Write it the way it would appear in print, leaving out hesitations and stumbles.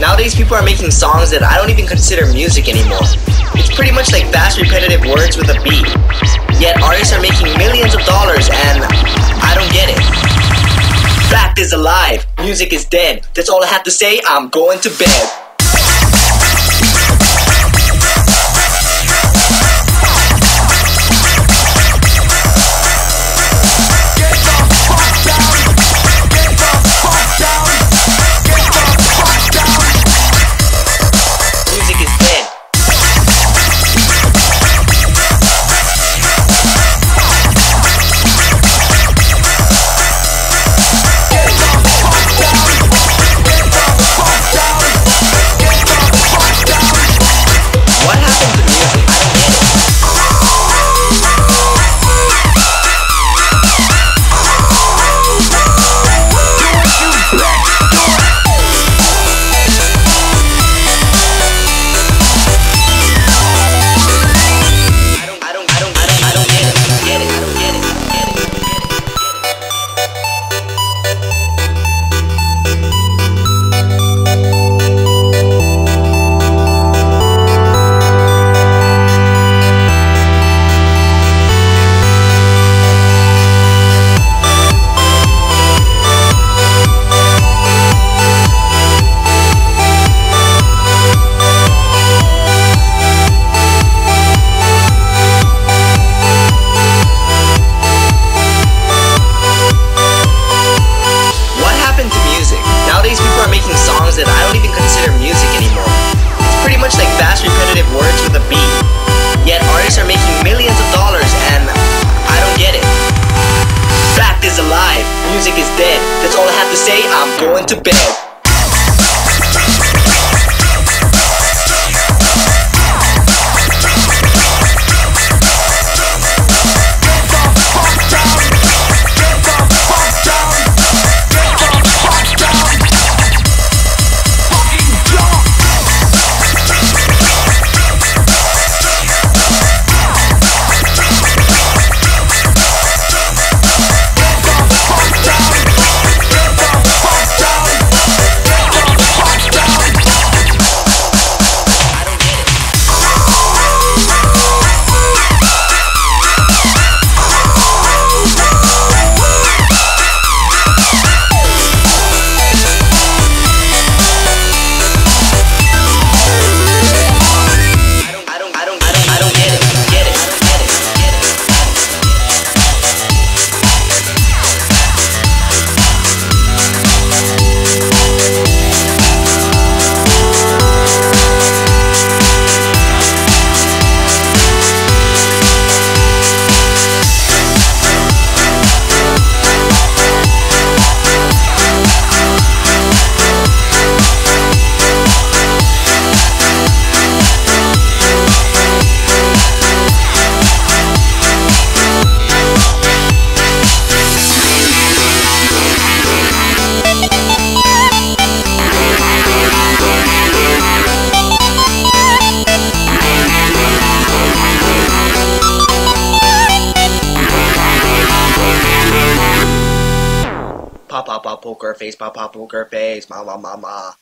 Nowadays people are making songs that I don't even consider music anymore. It's pretty much like fast repetitive words with a beat. Yet artists are making millions of dollars and I don't get it. Fact is alive, music is dead. That's all I have to say, I'm going to bed. That I don't even consider music anymore. It's pretty much like fast repetitive words with a beat. Yet artists are making millions of dollars and I don't get it. Fact is alive, music is dead. That's all I have to say, I'm going to bed. Pop, pop, pop, poker face, pop, pop, poker face, ma, ma, ma, ma.